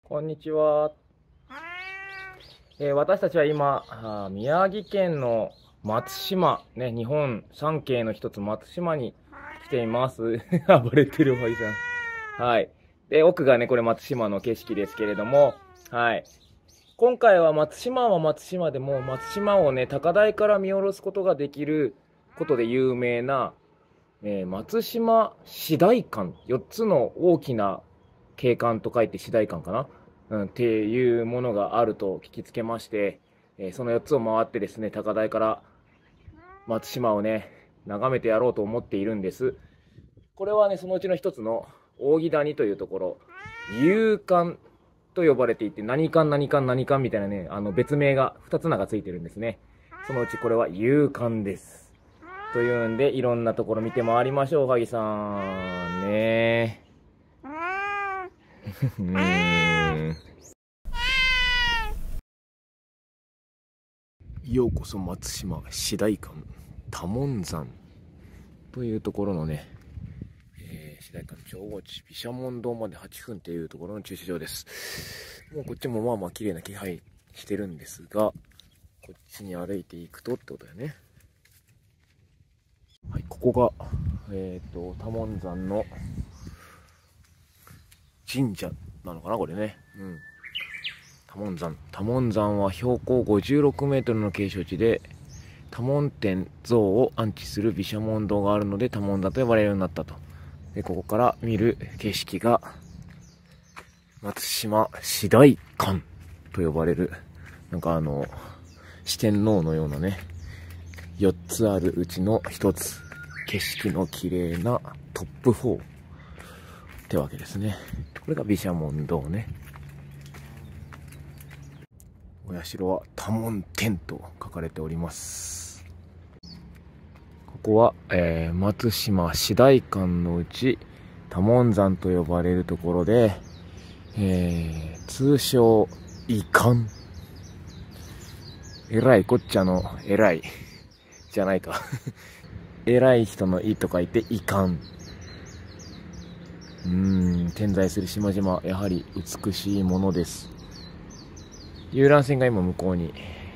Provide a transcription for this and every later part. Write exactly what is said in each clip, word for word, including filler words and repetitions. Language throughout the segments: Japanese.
こんにちは。えー私たちは今、あー宮城県の松島、ね、日本三景の一つ松島に来ています。暴れてるおはぎさん。はい。で、奥がね、これ松島の景色ですけれども、はい。今回は松島は松島でも、松島をね、高台から見下ろすことができることで有名な、えー松島市大館、よっつの大きな景観と書いて市大館かな、うん、っていうものがあると聞きつけまして、えーそのよっつを回ってですね、高台から松島をね、眺めてやろうと思っているんです。これはね、そのうちの一つの扇谷というところ、勇館と呼ばれていて、何館何館何館みたいなね、あの別名がふたつ名がついてるんですね。そのうちこれは勇館です。というんで、いろんなところ見て回りましょう、おはぎさん。ねうーん。ようこそ松島市大館多聞山というところのね、えー、市大館の長後地毘沙門堂まではっぷんっていうところの駐車場です。もうこっちもまあまあ綺麗な気配してるんですが、こっちに歩いていくとってことだよね。はい、ここが、えっ、ー、と、多聞山の神社なのかな、これね。うん。多聞山。多聞山は標高ごじゅうろくメートルの景勝地で、多聞天像を安置する毘沙門堂があるので、多聞山と呼ばれるようになったと。で、ここから見る景色が、松島市大館と呼ばれる、なんかあの、四天王のようなね、よっつあるうちのひとつ、景色の綺麗なトップフォーってわけですね。これが毘沙門堂ね。お社は多聞天と書かれております。ここは、えー、松島市大館のうち多聞山と呼ばれるところで、えー、通称遺館。えらいこっちゃのえらいじゃないか。偉い人の「い」と書いて遺憾。うーん、点在する島々、やはり美しいものです。遊覧船が今向こうに、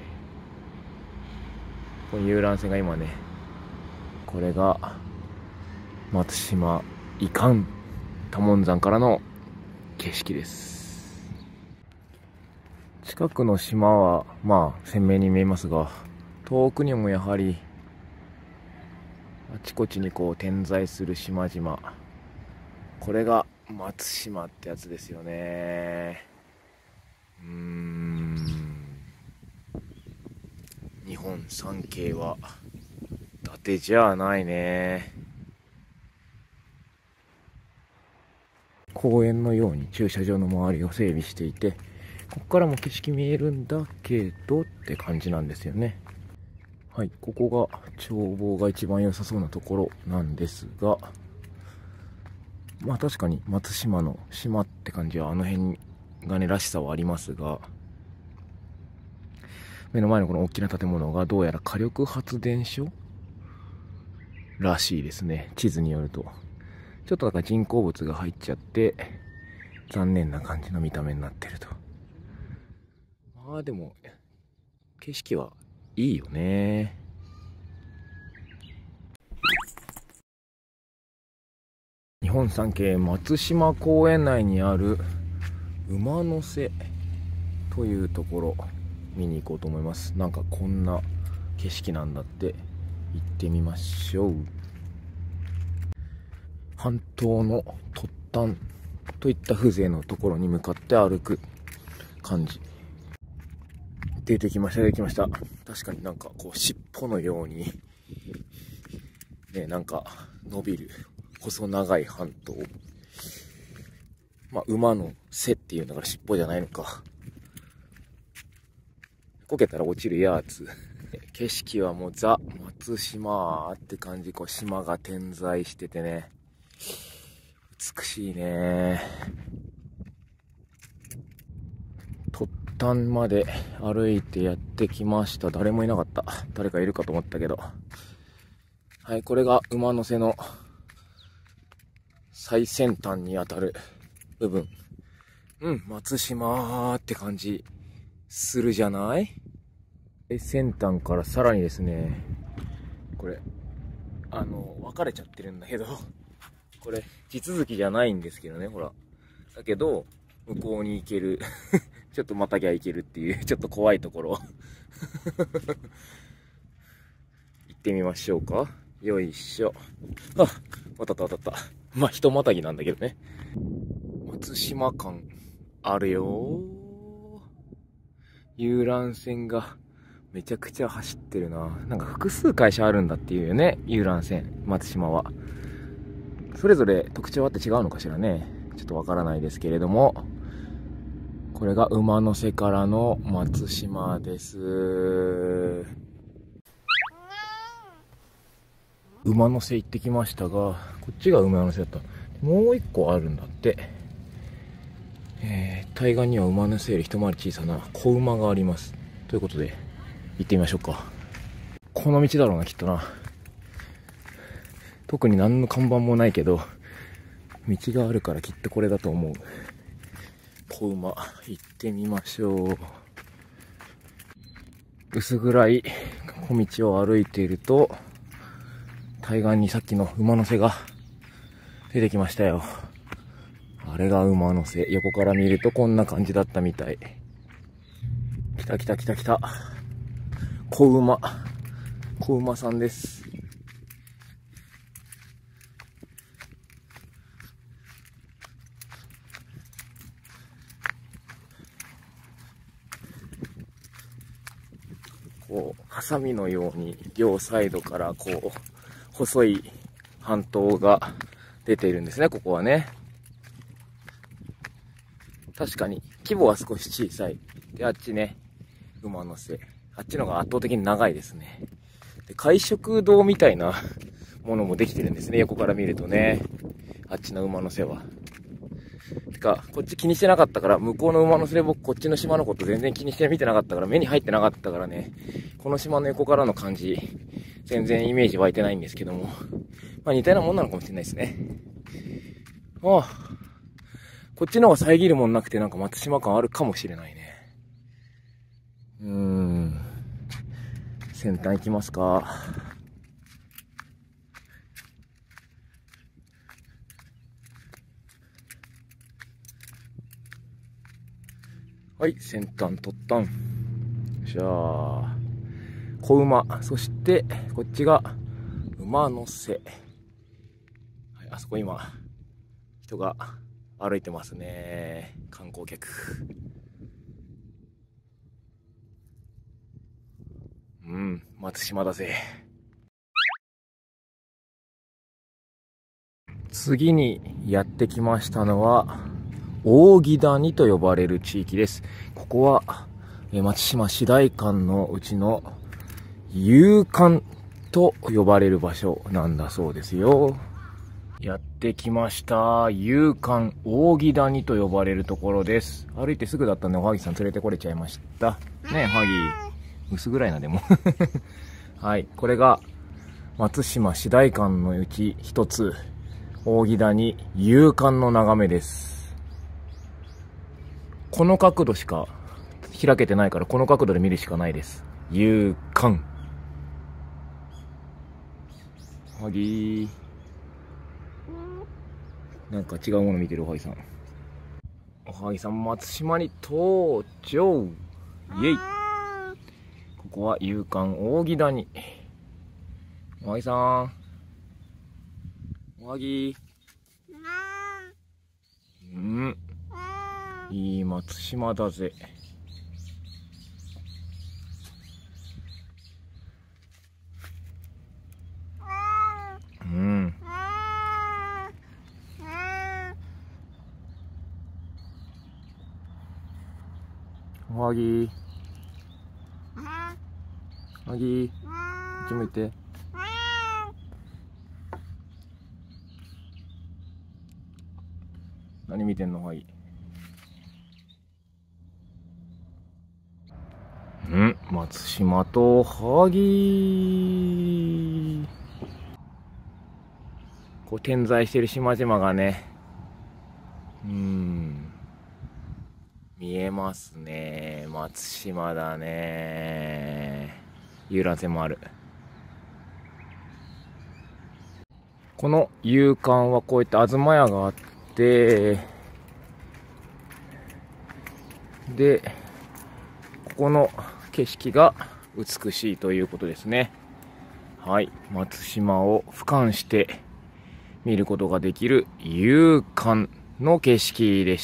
この遊覧船が今ね、これが松島遺憾多聞山からの景色です。近くの島はまあ鮮明に見えますが、遠くにもやはりあちこちにこう点在する島々、これが松島ってやつですよね。うーん、日本三景は伊達じゃないね。公園のように駐車場の周りを整備していて、ここからも景色見えるんだけどって感じなんですよね。はい、ここが眺望が一番良さそうなところなんですが、まあ確かに松島の島って感じはあの辺がねらしさはありますが、目の前のこの大きな建物がどうやら火力発電所らしいですね、地図によると。ちょっとだから人工物が入っちゃって残念な感じの見た目になってると。まあでも景色はいいよね。日本三景松島公園内にある馬の背というところ見に行こうと思います。なんかこんな景色なんだって。行ってみましょう。半島の突端といった風情のところに向かって歩く感じ。出てきました出てきました。確かになんかこう尻尾のようにね、なんか伸びる細長い半島。まあ馬の背っていうんだから尻尾じゃないのか。こけたら落ちるやつ。景色はもうザ松島って感じ。こう島が点在しててね、美しいね。突端まで歩いてやってきました。誰もいなかった。誰かいるかと思ったけど。はい、これが馬の背の最先端にあたる部分。 うん、松島って感じするじゃない？え、先端からさらにですね、これ、あの、分かれちゃってるんだけど、これ、地続きじゃないんですけどね、ほら。だけど、向こうに行ける。ちょっとまたぎゃ行けるっていう、ちょっと怖いところ。行ってみましょうか。よいしょ。あ、渡った渡った。まあ、ひとまたぎなんだけどね。松島間、あるよー。遊覧船がめちゃくちゃ走ってるな。なんか複数会社あるんだっていうよね、遊覧船、松島は。それぞれ特徴あって違うのかしらね。ちょっとわからないですけれども。これが馬の背からの松島です。馬の背行ってきましたが、こっちが馬の背だった。もう一個あるんだって。えー、対岸には馬の背より一回り小さな子馬があります。ということで、行ってみましょうか。この道だろうな、きっとな。特に何の看板もないけど、道があるからきっとこれだと思う。子馬、行ってみましょう。薄暗い小道を歩いていると、対岸にさっきの馬の背が出てきましたよ。あれが馬の背。横から見るとこんな感じだったみたい。来た来た来た来た。子馬。子馬さんです。こう、ハサミのように両サイドからこう、細い半島が出ているんですね、ここはね。確かに、規模は少し小さい。で、あっちね、馬の背。あっちの方が圧倒的に長いですね。で、会食堂みたいなものもできてるんですね、横から見るとね。あっちの馬の背は。てか、こっち気にしてなかったから、向こうの馬の背で僕こっちの島のこと全然気にして見てなかったから、目に入ってなかったからね、この島の横からの感じ、全然イメージ湧いてないんですけども。まあ似たようなもんなのかもしれないですね。ああ。こっちの方が遮るもんなくてなんか松島感あるかもしれないね。うーん。先端行きますか。はい、先端取ったん。じゃあ、子馬。そして、こっちが馬の背。はい、あそこ今、人が歩いてますね。観光客。うん、松島だぜ。次にやってきましたのは、扇谷と呼ばれる地域です。ここは、松島市代館のうちの遊館と呼ばれる場所なんだそうですよ。やってきました。遊館、扇谷と呼ばれるところです。歩いてすぐだったんで、おはぎさん連れてこれちゃいました。ねえ、おはぎ。薄暗いな、でも。はい。これが、松島市代館のうち一つ、扇谷遊館の眺めです。この角度しか開けてないから、この角度で見るしかないです。遊館。おはぎー。なんか違うもの見てるおはぎさん。おはぎさん、松島に登場。イェイ。ここは遊館扇谷。おはぎさん。おはぎ。うん。いい松島だぜ。うん。おはぎ。おはぎ。こっち向いて。何見てんの、おはぎ。うん、松島とおはぎ。こう点在してる島々がね、うーん、 見えますね。松島だね。遊覧船もある。この遊館はこういった東屋があって、で、ここの景色が美しいということですね。はい。松島を俯瞰して見ることができる遊館の景色でした。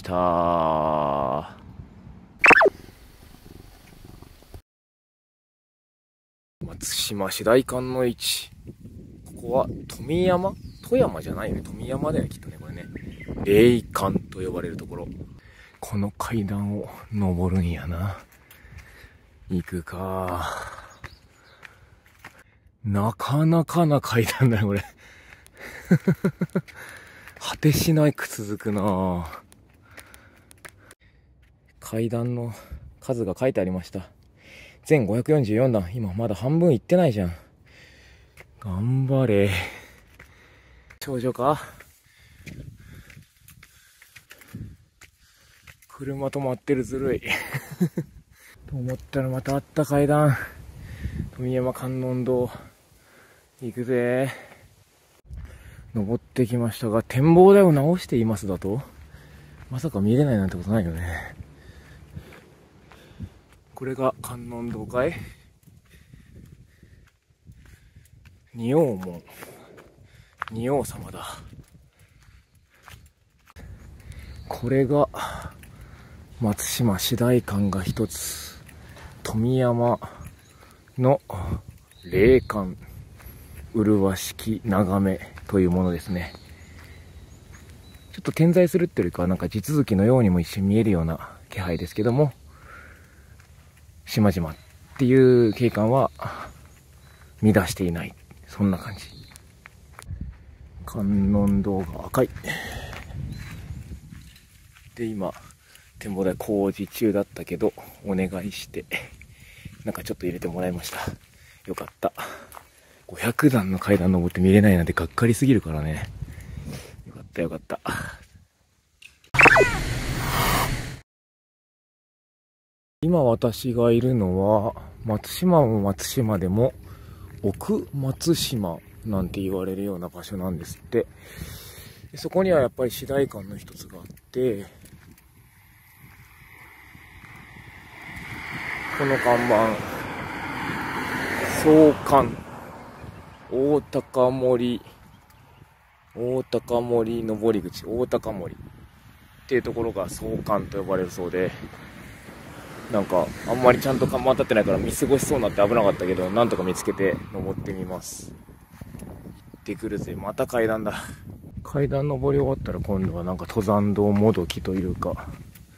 松島市大館の位置。ここは富山富山じゃないよね。富山だよね、きっとね。これね。霊館と呼ばれるところ。この階段を登るんやな。行くか。なかなかな階段だよ、これ。果てしないく続くな。階段の数が書いてありました。全ごひゃくよんじゅうよんだん。今まだ半分いってないじゃん。頑張れ。少女か？車止まってる、ずるい。と思ったらまたあった階段。富山観音堂。行くぜ。登ってきましたが、展望台を直していますだと？まさか見れないなんてことないよね。これが観音堂かい？仁王門。仁王様だ。これが松島市大館が一つ、富山の霊館麗しき眺めというものですね。ちょっと点在するっていうよりかはなんか地続きのようにも一瞬見えるような気配ですけども、島々っていう景観は乱していない、そんな感じ。観音堂が赤いで、今展望台工事中だったけどお願いしてなんかちょっと入れてもらいました。よかった。ごひゃくだんの階段登って見れないなんてがっかりすぎるからね。よかったよかった。今私がいるのは松島も松島でも奥松島なんて言われるような場所なんですって。そこにはやっぱり市大館の一つがあって、この看板、総館大高森大高森登り口、大高森っていうところが総館と呼ばれるそうで、なんかあんまりちゃんと看板立ってないから見過ごしそうになって危なかったけど、なんとか見つけて登ってみます。行ってくるぜ。また階段だ。階段登り終わったら今度はなんか登山道もどきというか、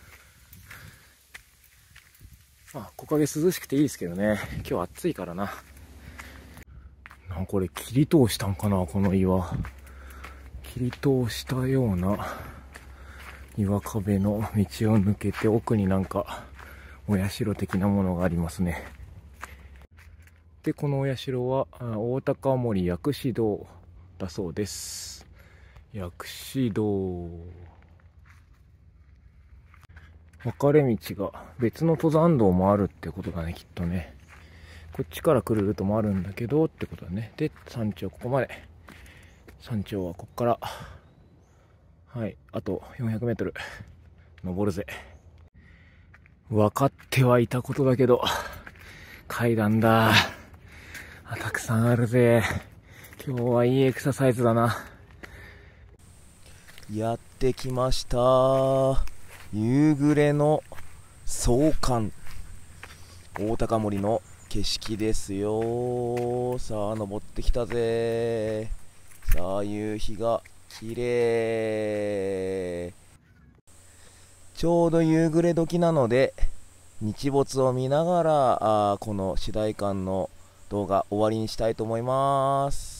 あ、木陰涼しくていいですけどね。今日暑いからな。なんかこれ切り通したんかな、この岩。切り通したような岩壁の道を抜けて奥になんかお社的なものがありますね。で、このお社は大高森薬師堂だそうです。薬師堂。分かれ道が別の登山道もあるってことだね、きっとね。こっちから来るルートもあるんだけどってことだね。で、山頂ここまで。山頂はこっから、はい、あとよんひゃくメートル登るぜ。分かってはいたことだけど、階段だ。あ、たくさんあるぜ。今日はいいエクササイズだな。やってきました。夕暮れの総館。大高森の景色ですよ。さあ、登ってきたぜ。さあ、夕日が綺麗。ちょうど夕暮れ時なので、日没を見ながら、あこの市大館の動画終わりにしたいと思います。